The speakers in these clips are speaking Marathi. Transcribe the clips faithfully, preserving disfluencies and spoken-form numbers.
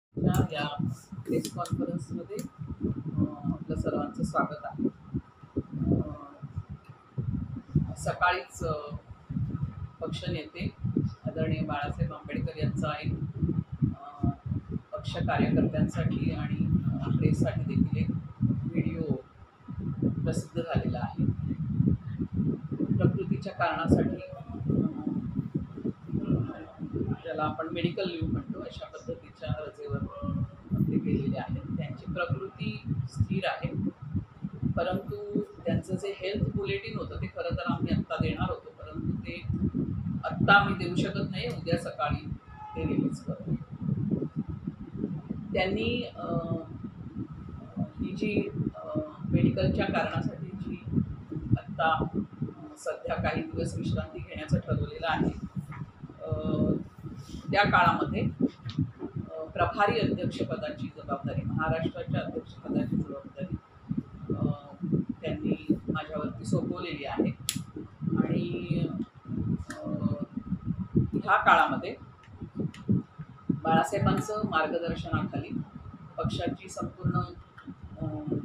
च्या या प्रेस कॉन्फरन्समध्ये अ, आपलं सर्वांचं स्वागत आहे. अ, सकाळीच अ, पक्षनेते आदरणीय बाळासाहेब आंबेडकर यांचा एक अ, पक्ष कार्यकर्त्यांसाठी आणि अ, प्रेससाठी देखील एक व्हिडिओ प्रसिद्ध झालेला आहे. प्रकृतीच्या कारणासाठी ज्याला आपण मेडिकल लीव्ह म्हणतो अशा पद्धतीच्या रजेवर ते गेलेले आहेत. त्यांची प्रकृती स्थिर आहे, परंतु त्यांचं जे हेल्थ बुलेटिन होतं ते खरं तर आम्ही आत्ता देणार होतो, परंतु ते आत्ता आम्ही देऊ शकत नाही. उद्या सकाळी ते रिलीज करू. त्यांनी अ, ही जी अ, मेडिकलच्या कारणासाठी जी आत्ता अ, सध्या काही दिवस विश्रांती घेण्याचं ठरवलेलं आहे, अ, त्या काळामध्ये अ, प्रभारी अध्यक्षपदाची जबाबदारी, महाराष्ट्राच्या अध्यक्षपदाची जबाबदारी अ, त्यांनी माझ्यावरती सोपवलेली आहे. आणि अ, ह्या काळामध्ये बाळासाहेबांचं मार्गदर्शनाखाली पक्षाची संपूर्ण अ,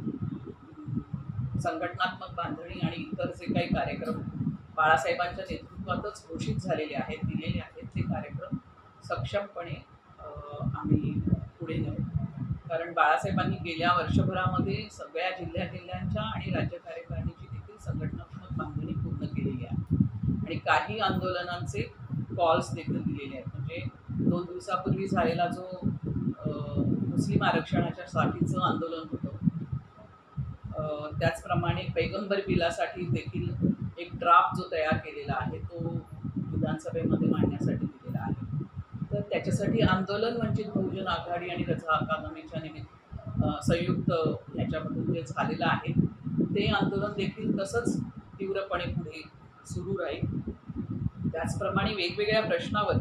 संघटनात्मक बांधणी आणि इतर जे काही कार्यक्रम बाळासाहेबांच्या नेतृत्वातच घोषित झालेले आहेत, दिलेले आहेत, ते कार्यक्रम सक्षमपणे अ, आम्ही पुढे नेऊ. कारण बाळासाहेबांनी गेल्या वर्षभरामध्ये सगळ्या जिल्ह्या जिल्ह्यांच्या आणि राज्य कार्यकारिणीची देखील संघटनात्मक बांधणी पूर्ण केलेली आहे आणि काही आंदोलनांचे कॉल्स देखील दिलेले आहेत. म्हणजे दोन दिवसापूर्वी झालेला जो अ, मुस्लिम आरक्षणाच्या साठीचं आंदोलन होतं, अ, त्याचप्रमाणे पैगंबर बिलासाठी देखील एक ड्राफ्ट जो तयार केलेला आहे तो विधानसभेमध्ये मांडण्यासाठी दिलेला आहे. तर त्याच्यासाठी आंदोलन वंचित बहुजन आघाडी आणि रजा अकादमीच्या निमित्त अ, संयुक्त ह्याच्यामधून जे झालेलं आहे ते आंदोलन देखील तसंच तीव्रपणे पुढे सुरू राहील. त्याचप्रमाणे वेगवेगळ्या प्रश्नावर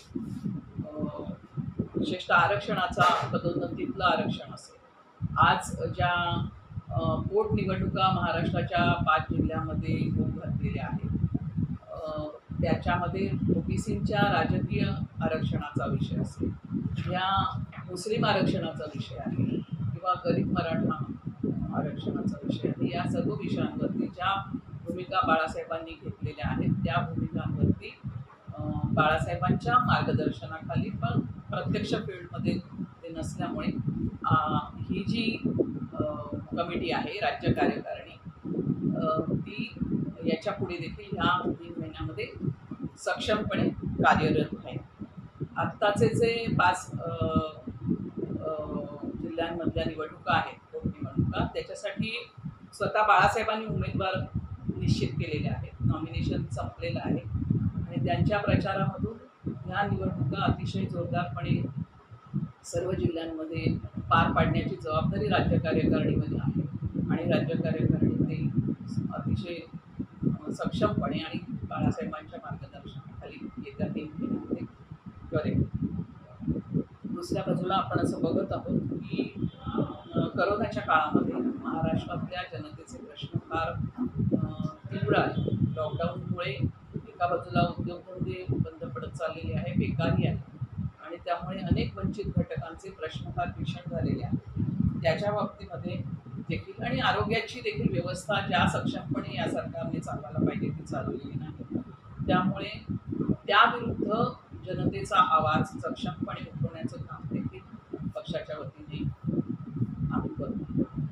अ, विशेषतः आरक्षणाचा, पदोन्नतीतलं आरक्षण असेल, आज ज्या अ, पोटनिवडणुका महाराष्ट्राच्या पाच जिल्ह्यामध्ये होऊ घातलेल्या आहेत, अ, त्याच्यामध्ये ओबीसींच्या राजकीय आरक्षणाचा विषय असेल, या मुस्लिम आरक्षणाचा विषय आहे किंवा गरीब मराठा आरक्षणाचा विषय आहे, या सर्व विषयांवरती ज्या भूमिका बाळासाहेबांनी घेतलेल्या आहेत त्या भूमिकांवरती अ, बाळासाहेबांच्या मार्गदर्शनाखाली, पण प्रत्यक्ष फील्डमध्ये ते नसल्यामुळे अ, ही जी अ, कमिटी आहे राज्य कार्यकारिणी, अ, ती याच्या पुढे देखील ह्या तीन महिन्यामध्ये सक्षमपणे कार्यरत आहे. आत्ताचे जे पाच अ, अ, जिल्ह्यांमधल्या निवडणुका आहेत, पोटनिवडणुका, त्याच्यासाठी स्वतः बाळासाहेबांनी उमेदवार निश्चित केलेले आहेत. नॉमिनेशन संपलेलं आहे आणि त्यांच्या प्रचारामधून ह्या निवडणुका अतिशय जोरदारपणे सर्व जिल्ह्यांमध्ये पार पाडण्याची जबाबदारी राज्य कार्यकारिणीमध्ये आहे आणि राज्य कार्यकारिणी ते अतिशय अ, सक्षमपणे आणि बाळासाहेबांच्या मार्गदर्शनाखाली येत्या तीन महिन्यामध्ये करेल. दुसऱ्या बाजूला आपण असं बघत आहोत की अ, करोनाच्या काळामध्ये महाराष्ट्रातल्या जनतेचे प्रश्न फार अ, तीव्र आहे. लॉकडाऊनमुळे एका बाजूला उद्योगधंदे बंद पडत चाललेले आहे, बेकारी आहे आणि त्यामुळे अनेक वंचित घटकांचे प्रश्न फार भीषण झालेले आहेत. त्याच्या बाबतीमध्ये देखील आणि आरोग्याची देखील व्यवस्था ज्या सक्षमपणे या सरकारने चालवायला पाहिजे ती चालवलेली नाही. त्यामुळे त्याविरुद्ध जनतेचा आवाज सक्षमपणे उठवण्याचं काम देखील पक्षाच्या वतीने आम्ही करतो.